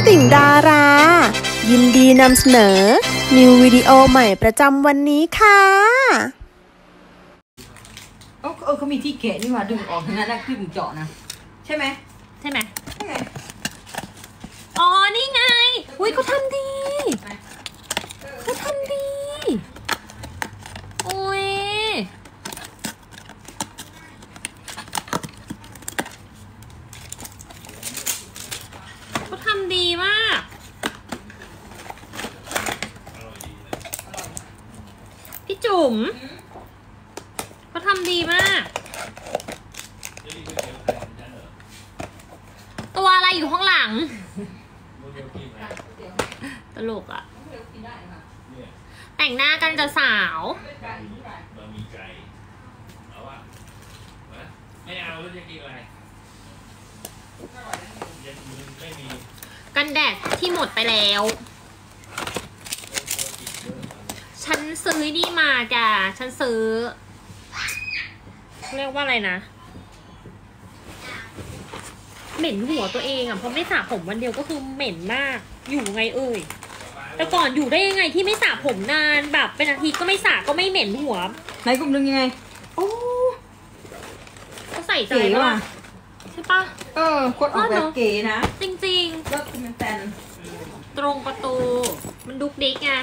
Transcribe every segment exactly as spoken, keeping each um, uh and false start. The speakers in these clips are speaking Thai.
ติ่งดารายินดีนำเสนอนิววิดีโอใหม่ประจำวันนี้ค่ะเออเออเขามีที่เกะนี่หว่าดึงออกทั้งนั้นแล้วที่มึงเจาะนะใช่ไหมใช่ไหมใช่ไงอ๋อนี่ไงอุ้ยเขาทำดีเขาทำดีโอ้ยเขาทำดีมากพี่จุ๋มเขาทำดีมากตัวอะไรอยู่ข้างหลังตลกอะแต่งหน้ากันจะสาวไม่เอาแล้วจะกินอะไรกันแดดที่หมดไปแล้วฉันซื้อนี่มาจ้ะฉันซื้อเรียกว่าอะไรนะเหม็นหัวตัวเองอ่ะเพราะไม่สระผมวันเดียวก็คือเหม็นมากอยู่ไงเอ่ยแต่ก่อนอยู่ได้ยังไงที่ไม่สระผมนานแบบเป็นอาทิตย์ก็ไม่สระก็ไม่เหม็นหัวไหนกลุ่มนึงยังไงโอ้เขาใส่ใจว่ะใช่ปะเออกดออกแบบเก๋นะจริงๆเลิกเป็นแฟนตรงประตูมันดุกดิกไง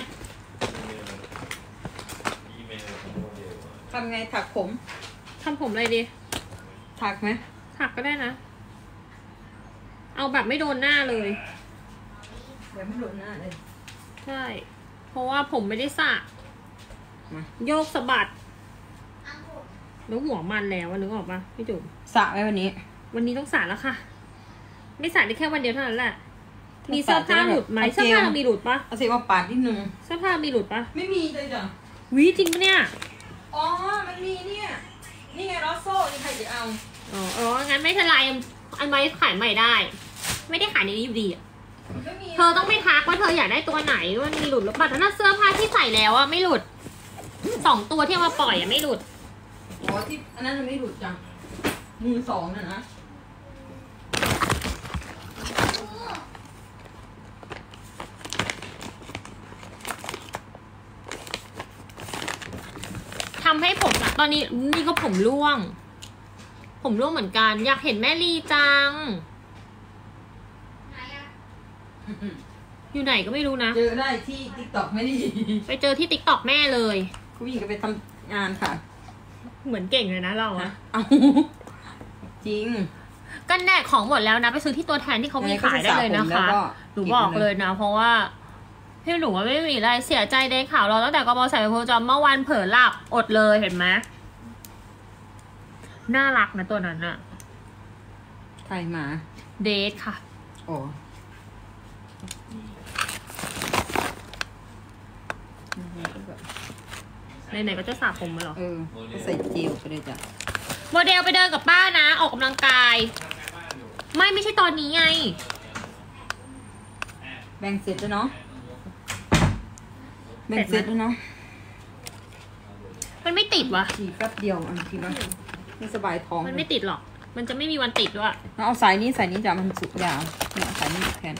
ทำไงถักผมทำผมอะไรดีถักไหมถักก็ได้นะเอาแบบไม่โดนหน้าเลยแบบไม่โดนหน้าเลยใช่เพราะว่าผมไม่ได้สระโยกสะบัดแล้วหัวมันแล้วนึกออกปะพี่จุ๋มสระไหมวันนี้วันนี้ต้องสระแล้วค่ะไม่สระได้แค่วันเดียวเท่านั้นแหละมีเสื้อผ้าหลุดไหมเสื้อผ้าเรามีหลุดปะเอาเสียมาปาดนิดนึงเสื้อผ้ามีหลุดปะไม่มีเลยจ้ะวิจริงปะเนี่ยอ๋อมันมีเนี่ยนี่ไงรอโซ่นี่ใครจะเอาอ๋ออ๋องั้นไม่เป็นไรอันไว้ขายใหม่ได้ไม่ได้ขายในนี้อยู่ดีอ่ะเธอต้องไปทักว่าเธออยากได้ตัวไหนว่ามีหลุดหรือเปล่าแต่ถ้าเสื้อผ้าที่ใส่แล้วอ่ะไม่หลุดสองตัวที่เอามาปล่อยอ่ะไม่หลุดอ๋อที่อันนั้นไม่หลุดจังมือสองน่ะนะทำให้ผมตอนนี้นี่ก็ผมร่วงผมร่วงเหมือนกันอยากเห็นแม่ลีจังอยู่ไหนก็ไม่รู้นะเจอได้ที่ติ๊กต็อกไม่ดีไปเจอที่ติ๊กต็อกแม่เลยคุณผู้หญิงก็ไปทำงานค่ะเหมือนเก่งเลยนะเราอะเอาจริงกันแดดของหมดแล้วนะไปซื้อที่ตัวแทนที่เขามีขายได้เลยนะคะหนูบอกเลยนะเพราะว่าพี่หนูว่าไม่มีอะไรเสียใจได้ข่าวเราตั้งแต่กบใส่ไปโพจอมเมื่อวันเผลอหลับอดเลยเห็นไหมน่ารักนะตัวนั้นอะใครมาเดทค่ะโอ้ไหนๆก็จะสระผมมาหรอเออก็ใส่เจลไปเลยจ้ะโมเดลไปเดินกับป้านะออกกำลังกายไม่ไม่ใช่ตอนนี้ไงแบ่งเสร็จแล้วเนาะแบ่งเสร็จแล้วเนาะมันไม่ติดวะขี่แป๊บเดียวอันทีว่าไม่สบายท้องมันไม่ติดหรอกมันจะไม่มีวันติดด้วยเอาสายนี้สายนี้จ้ะมันสุดยาวเนี่ยสายนี้แทน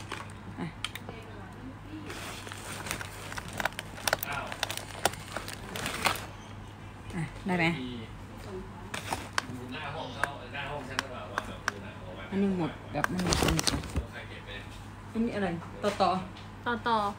ได้ไหมอันนี้หมดแบบมันมีคนอันนี้อะไรต่อต่อต่อต่อ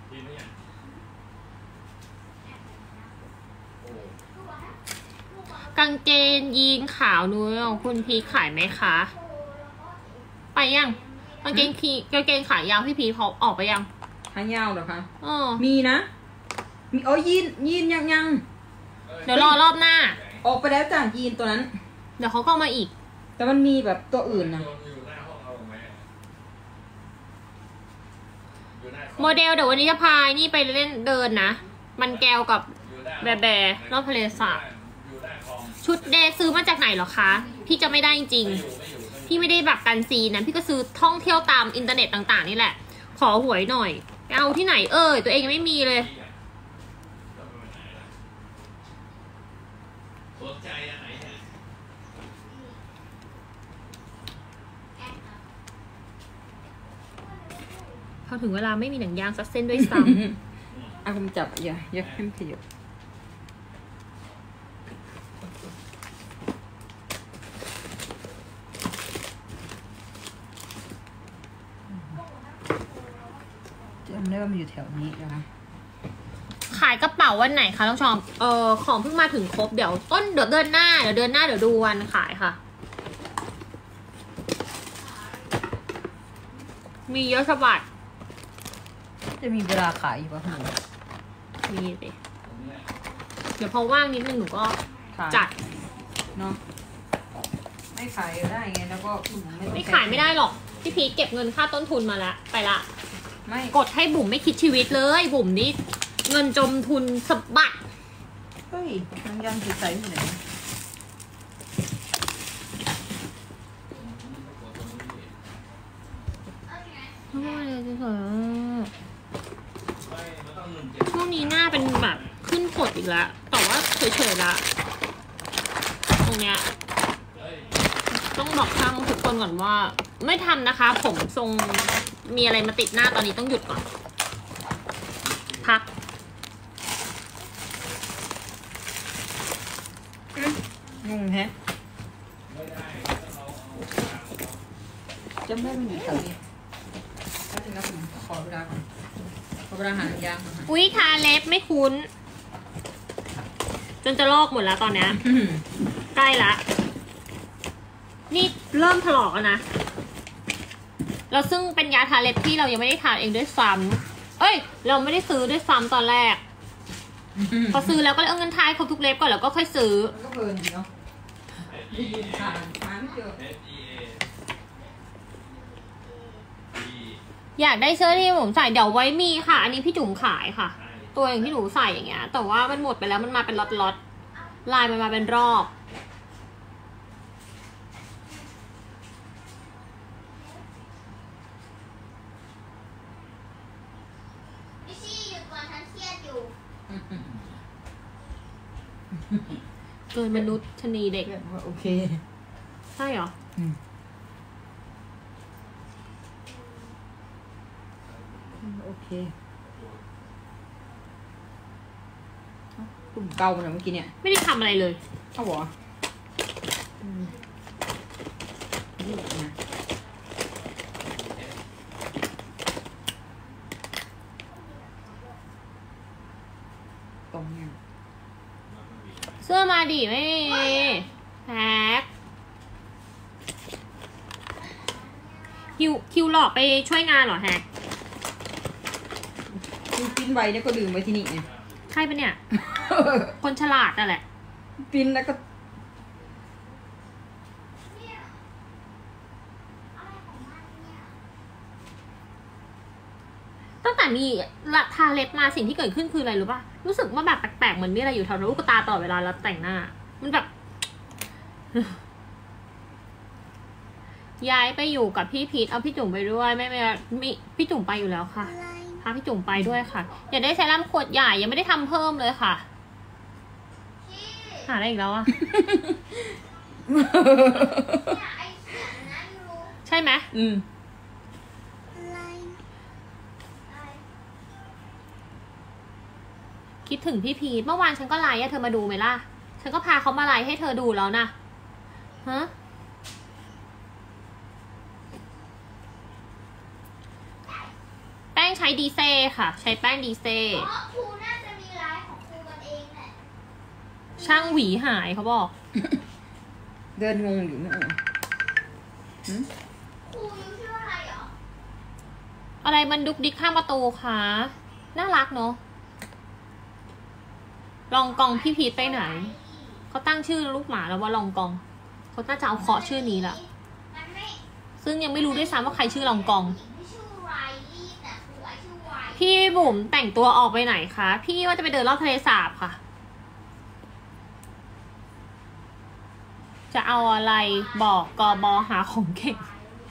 กางเกงยีนขาวนู้นคุณพีขายไหมคะไปยังกางเกงขีกางเกงขายาวพี่พีเขาออกไปยังขายาวเหรอคะอ๋อมีนะมีอ๋อยีนยีนยังยังเดี๋ยวรอรอบหน้าออกไปแล้วจ้ะยีนตัวนั้นเดี๋ยวเขาเข้ามาอีกแต่มันมีแบบตัวอื่นนะโมเดลเดี๋ยววันนี้จะพานี่ไปเล่นเดินนะมันแก้วกับแบแบรอบทะเลสาบชุดเดย์ซื้อมาจากไหนหรอคะพี่จะไม่ได้จริงๆพี่ไม่ได้แบบกันซีนะพี่ก็ซื้อท่องเที่ยวตามอินเทอร์เน็ตต่างๆนี่แหละขอหวยหน่อยเอาที่ไหนเอ่ยตัวเองยังไม่มีเลยพอถึงเวลาไม่มีหนังยางสักเส้นด้วยซ้เอาผมจับอย่าอย่าให้มันขยับจำได้ว่ามันอยู่แถวนี้นะำขายกระเป๋าวันไหนคะน้องชอมเออของเพิ่งมาถึงครบเดี๋ยวต้นเดี๋ยวเดือนหน้าเดี๋ยวเดือนหน้าเดี๋ยวดูวันขายค่ะ มีเยอะสะบัดจะมีเวลาขายอยู่ป่ะคุณมีสิเดี๋ยวพอว่างนิดนึงหนูก็ขายจัดเนาะไม่ขายได้ไงแล้วก็คุณบุ๋มไม่ต้องไม่ขายไม่ได้หรอกพี่พีทเก็บเงินค่าต้นทุนมาละไปละไม่กดให้บุ๋มไม่คิดชีวิตเลยบุ๋มนี่เงินจมทุนสะบัดเฮ้ยยังยังติดใส่ที่ไหนช่วงนี้หน้าเป็นแบบขึ้นขดอีกแล้วแต่ว่าเฉยๆละตรงเนี้ยต้องบอกช่างทุกคนก่อนว่า ไม่ทำนะคะ ผมทรงมีอะไรมาติดหน้าตอนนี้ต้องหยุดก่อนพักงงแฮะจำได้มันอยู่แถวนี้ก็ถึงแล้วผมขอเวลาก่อนขอเวลาหาน้ำยางก่อนอุ้ยทาเล็บไม่คุ้น จนจะลอกหมดแล้วตอนเนี้ย ใกล้ละ นี่เริ่มถลอกแล้วนะ เราซึ่งเป็นยาทาเล็บที่เรายังไม่ได้ทาเองด้วยซ้ำเอ้ย เราไม่ได้ซื้อด้วยซ้ำตอนแรก พอซื้อแล้วก็เลยเอาเงินทายครบทุกเล็บก่อนแล้วก็ค่อยซื้อมันก็เพลินดีเนาะยืนทานทานไม่เจออยากได้เสื้อที่ผมใส่เดี๋ยวไว้มีค่ะ อันนี้พี่จุ๋มขายค่ะ ตัวอย่างที่หนูใส่อย่างเงี้ย แต่ว่ามันหมดไปแล้วมันมาเป็นล็อตๆลายมันมาเป็นรอบพี่ชี่หยุดก่อนฉันเครียดอยู่เกินมนุษย์ชนีเด็กเรียกว่าโอเคใช่เหรออืมโอเคคุณเกามันเหรอเมื่อกี้เนี่ยไม่ได้ทำอะไรเลยเอาเหรออืมนี่นะตรงเนี่ยเสื้อมาดิไม่มีแพ็คคิวคิวหลอกไปช่วยงานเหรอแฮกคุณปิ้นไว้เนี่ยก็ลืมไว้ที่นี่ไงใช่ปะเนี่ย คนฉลาดนั่นแหละปิ้นแล้วก็ตั้งแต่มีละทาเล็บมาสิ่งที่เกิดขึ้นคืออะไรรู้ป่ะ รู้สึกว่าแบบแปลกๆเหมือนมีอะไรอยู่แถวลูกตาตลอดเวลาแล้วแต่งหน้า มันแบบ ย้ายไปอยู่กับพี่พีทเอาพี่จุ๋มไปด้วยไม่ไม่มีพี่จุ๋มไปอยู่แล้วค่ะอะไรพาพี่จุ๋มไปด้วยค่ะ อยากได้เซรั่มขวดใหญ่ยังไม่ได้ทำเพิ่มเลยค่ะพี่หาอะไรอีกแล้วอะเนี่ยไอ้เสียงนะยูรู้ใช่ไหมอืมอะไรอะไรคิดถึงพี่พีทเมื่อวานฉันก็ไลน์ให้เธอมาดูไหมล่ะ ฉันก็พาเขามาไลน์ให้เธอดูแล้วนะฮะแป้งใช้ดีเซ่ค่ะ ใช้แป้งดีเซ่เพราะครูน่าจะมีไลฟ์ของครูกันเองแหละช่างหวีหายเขาบอกเดินงงอยู่ไม่เออหืมครูยูชื่ออะไรเหรออะไรมันดุกดิกข้างประตูคะน่ารักเนาะลองกองพี่พีทไปไหน เขาตั้งชื่อลูกหมาแล้วว่าลองกอง เขาน่าจะเอาเคาะชื่อนี้ละมันไม่ซึ่งยังไม่รู้ด้วยซ้ำว่าใครชื่อลองกองผู้หญิงที่ชื่อไรลี่แต่ครูไอชื่อไวพี่บุ๋มแต่งตัวออกไปไหนคะ พี่ว่าจะไปเดินรอบทะเลสาบค่ะ จะเอาอะไรบอกกบหาของเก่ง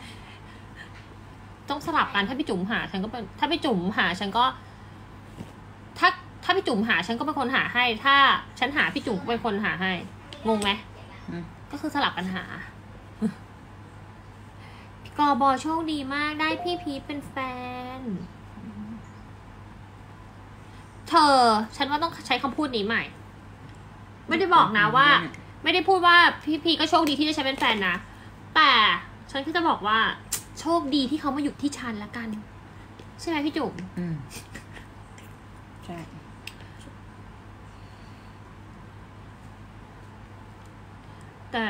ต้องสลับกันถ้าพี่จุ๋มหาฉันก็เป็นถ้าพี่จุ๋มหาฉันก็ ถ้าถ้าพี่จุ๋มหาฉันก็เป็นคนหาให้ ถ้าฉันหาพี่จุ๋มก็เป็นคนหาให้ งงไหมอืมก็คือสลับกันหา กบโชคดีมากได้พี่พีทเป็นแฟนเธอฉันว่าต้องใช้คำพูดนี้ใหม่ไม่ได้บอกนะว่า ไม่ได้พูดว่าพี่พีก็โชคดีที่ได้ใช้เป็นแฟนนะแต่ฉันก็จะบอกว่าโชคดีที่เขามาอยู่ที่ฉันละกันใช่ไหมพี่จุ๋มอืมใช่แต่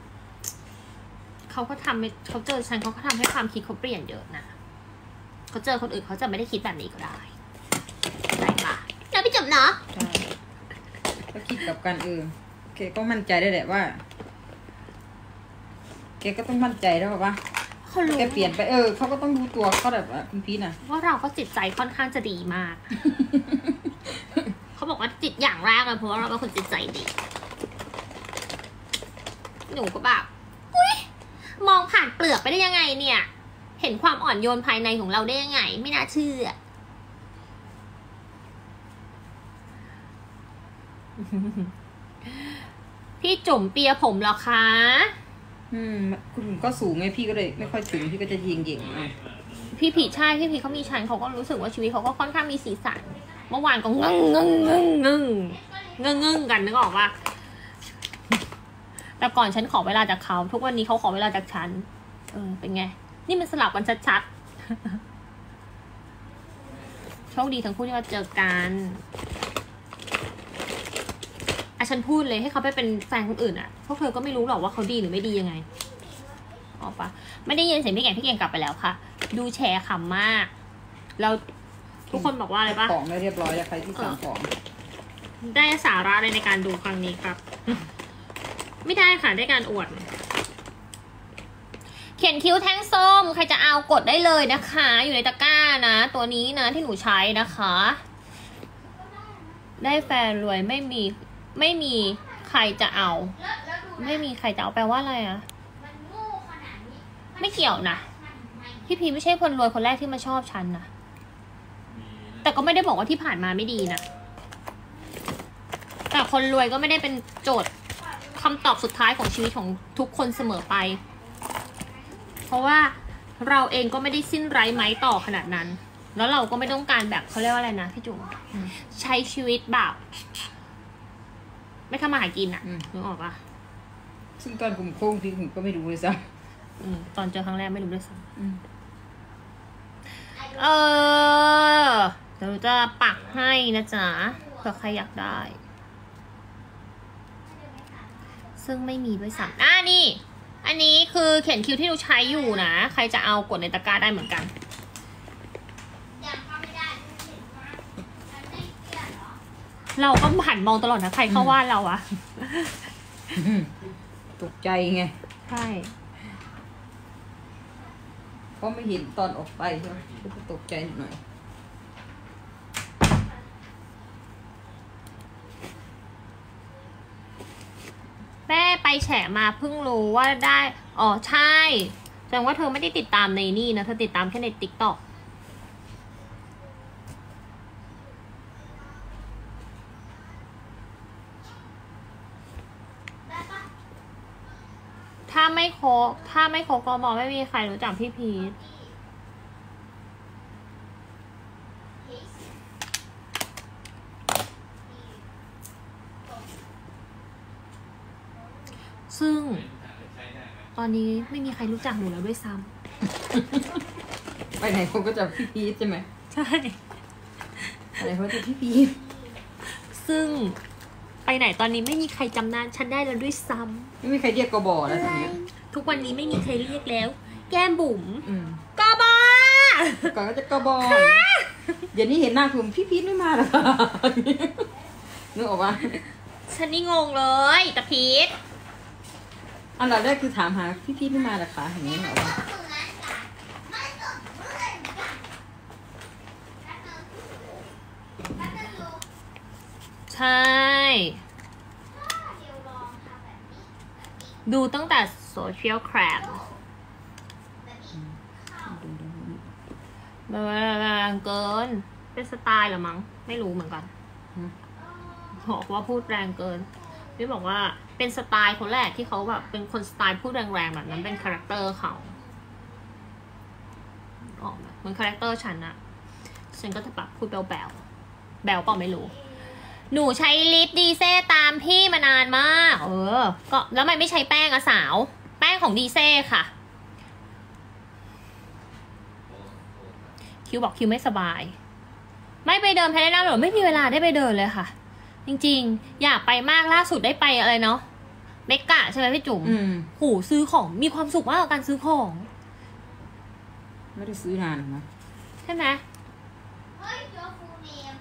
เขาก็ทำเขาเจอฉันเขาก็ทำให้ความคิดเขาเปลี่ยนเยอะนะเขาเจอคนอื่นเขาจะไม่ได้คิดแบบนี้ก็ได้ใช่ปะแล้วพี่จุ๋มเนาะใช่ก็คิดกับกันเออแกก็มั่นใจได้แหละว่าแกก็ต้องมั่นใจแล้วป่ะเขารู้แกเปลี่ยนไปเออเขาก็ต้องรู้ตัวเขาแบบว่าคุณพีน่ะว่าเราก็จิตใจค่อนข้างจะดีมาก เขาบอกว่าจิตอย่างแรกเลยเพราะว่าเราเป็นคนจิตใจดีหนูก็แบบอุ้ยมองผ่านเปลือกไปได้ยังไงเนี่ย เห็นความอ่อนโยนภายในของเราได้ยังไงไม่น่าเชื่อ พี่จุ๋มเปียผมเหรอคะอืมคุณก็สูงไงพี่ก็เลยไม่ค่อยถึงพี่ก็จะยิงยิงพี่ผีใช่พี่ผีเขามีชันเขาก็รู้สึกว่าชีวิตเขาก็ค่อนข้างมีสีสันเมื่อวานก็งึ้งงึ้งงึ้งงึ้งงึ้งงึ้งกันนึกออกว่าแต่ก่อนฉันขอเวลาจากเขาทุกวันนี้เขาขอเวลาจากฉันเออเป็นไงนี่มันสลับกันชัดๆโชคดีทั้งคู่ที่มาเจอกันอ่ะฉันพูดเลยให้เขาไปเป็นแฟนคนอื่นอ่ะพวกเธอก็ไม่รู้หรอกว่าเขาดีหรือไม่ดียังไงออกปะไม่ได้ยินเสียงพี่เก่งพี่เก่งกลับไปแล้วค่ะดูแชร์ขำมากแล้วทุกคนบอกว่าอะไรปะของไม่เรียบร้อยแล้วใครที่สั่งของได้สาระเลยในการดูครั้งนี้ครับไม่ได้ค่ะได้การอวดเขียนคิ้วแท่งส้มใครจะเอากดได้เลยนะคะอยู่ในตะกร้านะตัวนี้นะที่หนูใช้นะคะได้แฟนรวยไม่มีไม่มีใครจะเอาไม่มีใครจะเอาแปลว่าอะไรอะไม่เกี่ยวนะพี่พีไม่ใช่คนรวยคนแรกที่มาชอบฉันนะแต่ก็ไม่ได้บอกว่าที่ผ่านมาไม่ดีนะแต่คนรวยก็ไม่ได้เป็นโจทย์คำตอบสุดท้ายของชีวิตของทุกคนเสมอไปเพราะว่าเราเองก็ไม่ได้สิ้นไร้ไม้ต่อขนาดนั้นแล้วเราก็ไม่ต้องการแบบเขาเรียกว่าอะไรนะพี่จุ๋มใช้ชีวิตแบบไม่ทำมาหากินอ่ะนึกออกปะซึ่งตอนผมโค้งพี่ผมก็ไม่รู้เลยซ้ำตอนเจอครั้งแรกไม่รู้เลยซ้ำเออเดี๋ยวจะปักให้นะจ๊ะเผื่อใครอยากได้ซึ่งไม่มีด้วยซ้ำอ่ะนี่อันนี้คือเขียนคิ้วที่เราใช้อยู่นะใครจะเอากดในตะกร้าได้เหมือนกันเราก็หันมองตลอดนะใครเข้าว่าเราอะตกใจไงใช่เพราะไม่เห็นตอนออกไปใช่ไหมก็ตกใจหน่อยแม่ไปแฉมาเพิ่งรู้ว่าได้อ๋อใช่แสดงว่าเธอไม่ได้ติดตามในนี่นะเธอติดตามแค่ใน ติ๊กต็อก ถ้าไม่โคถ้าไม่โคก็บอกไม่มีใครรู้จักพี่พีทซึ่งตอนนี้ไม่มีใครรู้จักหนูแล้วด้วยซ้ำไปไหนเขาก็จะพี่พีทใช่ไหมใช่อะไรเขาจะพี่พีทซึ่งไปไหนตอนนี้ไม่มีใครจำหน้าฉันได้แล้วด้วยซ้ำไม่มีใครเรียกกบแล้วตอนนี้ทุกวันนี้ไม่มีใครเรียกแล้วแก้มบุ๋มกบก่อนก็จะกบเดี๋ยวนี้เห็นหน้าคุณพี่พีทไม่มาหรอนึกออกปะฉันนี่งงเลยตะพีทอันดับแรกคือถามหาพี่พีทไม่มาหรอคะอย่างนี้เหรอวะใช่ดูตั้งแต่โซเชียลแครบแบบแรงเกินเป็นสไตล์เหรอมั้งไม่รู้เหมือนกันบอกว่าพูดแรงเกินพี่บอกว่าเป็นสไตล์คนแรกที่เขาแบบเป็นคนสไตล์พูดแรงๆแบบนั้นเป็นคาแรคเตอร์เขาออกมาเหมือนคาแรคเตอร์ฉันอะฉันก็จะแบบพูดแบลแบลแบลเปล่าไม่รู้หนูใช้ลิปดีเซ่ตามพี่มานานมากเออก็แล้วมันไม่ใช้แป้งอะสาวแป้งของดีเซ่ค่ะคิวบอกคิวไม่สบายไม่ไปเดินแพลนัมหรอไม่มีเวลาได้ไปเดินเลยค่ะจริงๆอยากไปมากล่าสุดได้ไปอะไรเนาะเมกะใช่ไหมพี่จุ๋มอืมหูซื้อของมีความสุขมากกับการซื้อของไม่ได้ซื้อนานนะใช่ไหมเฮ้ยโยฟูเนม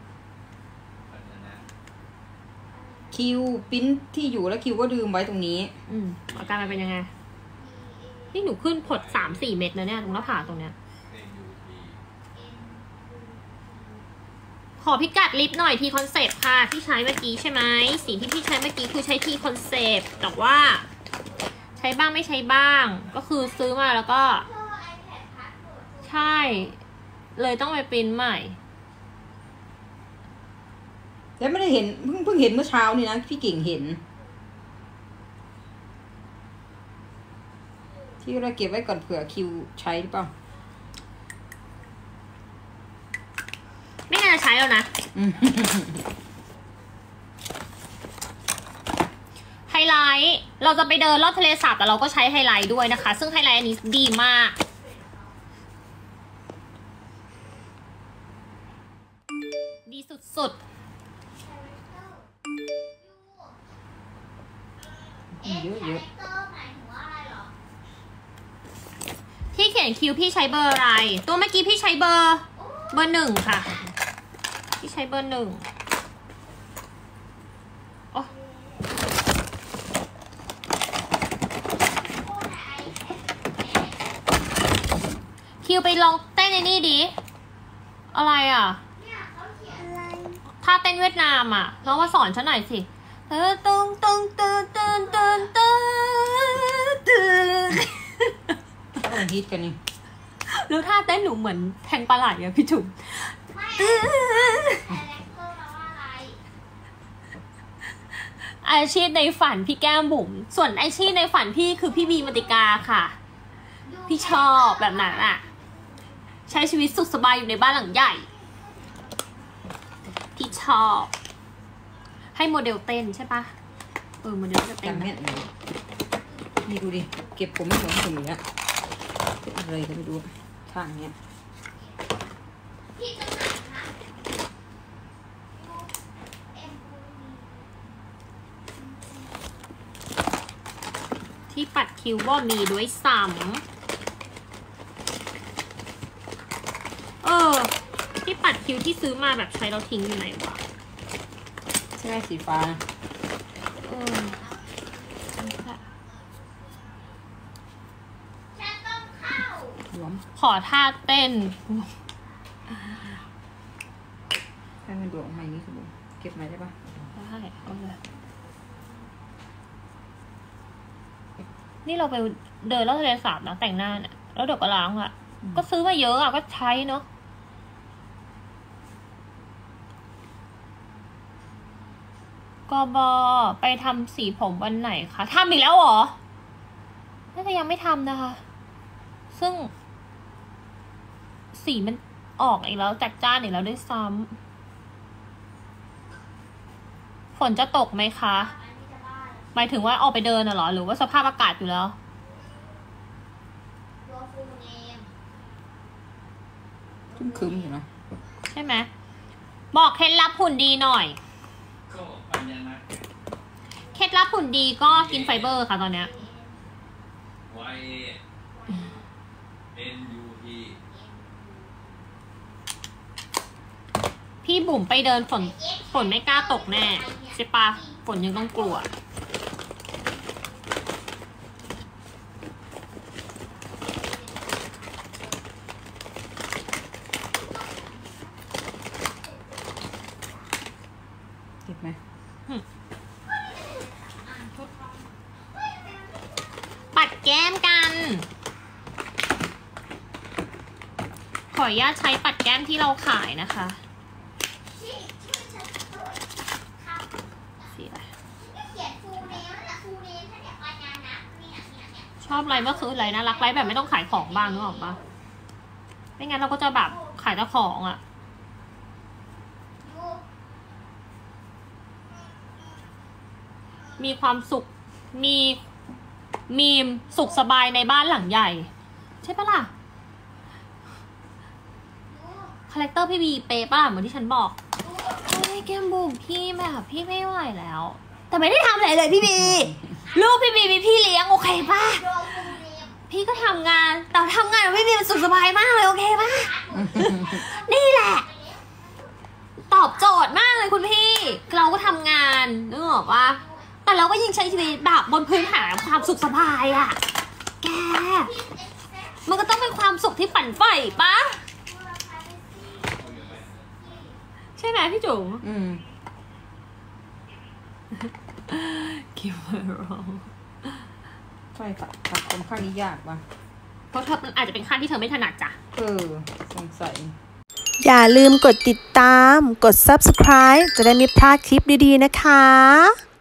คิวปริ้นที่อยู่แล้วคิวก็ลืมไว้ตรงนี้อืมอาการมันเป็นยังไงนี่หนูขึ้นผดสามสี่เม็ดนะเนี่ยตรงหน้าผากตรงเนี้ยขอพิกัดลิปหน่อยทีคอนเซปต์ค่ะที่ใช้เมื่อกี้ใช่ไหมสีที่พี่ใช้เมื่อกี้คือใช้ทีคอนเซปต์แต่ว่าใช้บ้างไม่ใช้บ้างก็คือซื้อมาแล้วก็เธอไอแพดพาสเวิร์ดใช่เลยต้องไปปริ้นใหม่แล้วไม่ได้เห็นเพิ่งเพิ่งเห็นเมื่อเช้านี่นะพี่เก่งเห็น ที่เราเก็บไว้ก่อนเผื่อคิวใช้หรือเปล่าไม่น่าจะใช้แล้วนะอืมไฮไลท์เราจะไปเดินรอบทะเลสาบแต่เราก็ใช้ไฮไลท์ด้วยนะคะซึ่งไฮไลท์อันนี้ดีมากดีสุดเอ๊ะเยอะคาเยแรอะคเตอร์หมายถึงว่าอะไรเหรอๆที่เขียนคิวพี่ใช้เบอร์อะไรตัวเมื่อกี้พี่ใช้เบอร์เบอร์หนึ่งค่ะพี่ใช้เบอร์หนึ่งโอ้โอ้ไหนไอแพดคิวไปลองเต้นในนี่ดิอะไรอ่ะเนี่ยเขาเขียนอะไรท่าเต้นเวียดนามอ่ะลองมาสอนฉันหน่อยสิเออตึงตึงตึงตึงตึงตึงตึงต้องฮิตกันนี่แล้วท่าเต้นหนูเหมือนแทงปลาไหลอะพี่จุ๋มไม่คาแรคเตอร์แปลว่าอะไรอาชีพในฝันพี่แก้มบุ๋มส่วนอาชีพในฝันพี่คือพี่บีมติกาค่ะ พี่ชอบแบบนั้นอะใช้ชีวิตสุขสบายอยู่ในบ้านหลังใหญ่พี่ชอบให้โมเดลเต้นใช่ปะเออโมเดลจะเต้นจำแม่นเลยนี่ดูดิ เก็บผมไม่เหมือนคนอื่นละเป็นอะไรก็ไม่รู้ข้างเนี้ยพี่จะไหนนะเอ็มบูมีที่ปัดคิวว่ามีด้วยซ้ำเออที่ปัดคิวที่ซื้อมาแบบใช้เราทิ้งอยู่ไหนวะใช่ไหมสีฟ้าเออฉันต้องเข้าหลวมขอท่าเต้นให้มันหลวมออกมาอย่างนี้คุณบุ๋มเก็บมาได้ปะได้เอาเลยนี่เราไปเดินรอบทะเลสาบนะแต่งหน้าเนี่ยแล้วเดี๋ยวก็ล้างอ่ะ ก็ซื้อมาเยอะอ่ะก็ใช้เนาะกบไปทำสีผมวันไหนคะทำอีกแล้วเหรอน่าจะยังไม่ทำนะคะ ซึ่ง สีมันออกอีกแล้วจัดจ้านอีกแล้วด้วยซ้ำฝนจะตกไหมคะอันนี้จะบ้าเหรอหมายถึงว่าออกไปเดินน่ะเหรอ หรือว่าสภาพอากาศอยู่แล้วโยฟูเนมคึ้มๆอยู่นะใช่ไหมบอกเคล็ดลับหุ่นดีหน่อยก็ปัญญานะเคล็ดลับหุ่นดีก็กินไฟเบอร์ค่ะตอนเนี้ย Y N U T พี่บุ๋มไปเดินฝนฝนไม่กล้าตกแน่ใช่ปะฝนยังต้องกลัวเก็บไหมปัดแก้มกัน ขออนุญาตใช้ปัดแก้มที่เราขายนะคะที่ช่วยฉันด้วยครับสีอะไรไม่เขียนฟูเนมนั่นแหละฟูเนมถ้าเนี่ยปัญญานะเนี่ยเนี่ยเนี่ยชอบอะไรเมื่อคืนอะไรนะรักไรแบบไม่ต้องขายของบ้างนึกออกปะไปไม่งั้นเราก็จะแบบขายเจ้าของอะมีความสุขมีมีมสุขสบายในบ้านหลังใหญ่ใช่ปะล่ะคาแรคเตอร์พี่บีเป๊ะป่ะเหมือนที่ฉันบอกเฮ้ยแก้มบุ๋มพี่แบบพี่ไม่ไหวแล้ว แต่ไม่ได้ทำอะไรเลยพี่บีลูกพี่บีมีพี่เลี้ยงโอเคป่ะพี่ก็ทำงานแต่ทำงานพี่บีมันสุขสบายมากเลยโอเคป่ะ นี่แหละตอบโจทย์มากเลยคุณพี่เราก็ทำงานนึกออกป่ะแต่เราก็ยังใช้ชีวิตแบบบนพื้นฐานความสุขสบายอะแกมันก็ต้องเป็นความสุขที่ฝันใฝ่ปะใช่ไหมพี่จุ๋มอืมคิดว่าร้องใช่ค่ะตัดตรงข้างนี้ยากป่ะเพราะเธอมันอาจจะเป็นขั้นที่เธอไม่ถนัดจ้ะเออสงสัยอย่าลืมกดติดตาม กด ซับสไครบ์ จะได้ไม่พลาดคลิปดีๆนะคะ